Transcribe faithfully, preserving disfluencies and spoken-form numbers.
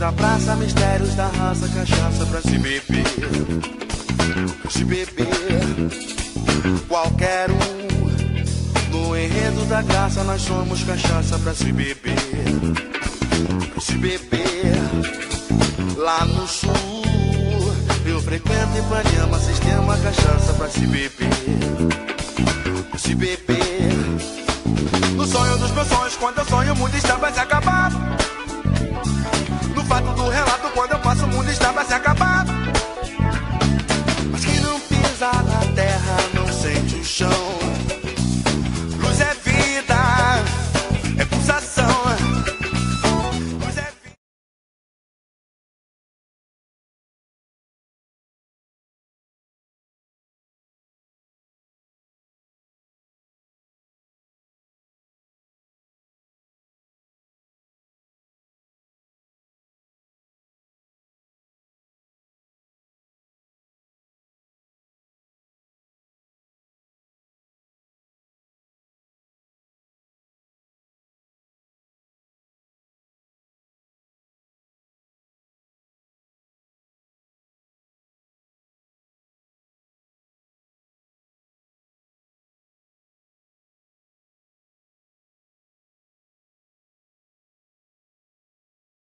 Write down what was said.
da praça, mistérios da raça, cachaça pra se beber. Se beber, qualquer um. No enredo da graça nós somos cachaça pra se beber. Se beber, lá no sul eu frequento Ipanema, sistema cachaça pra se beber. Se beber, no sonho dos meus sonhos, quando eu sonho o mundo está pra se acabar. No fato do relato, quando eu passo o mundo está pra se acabar.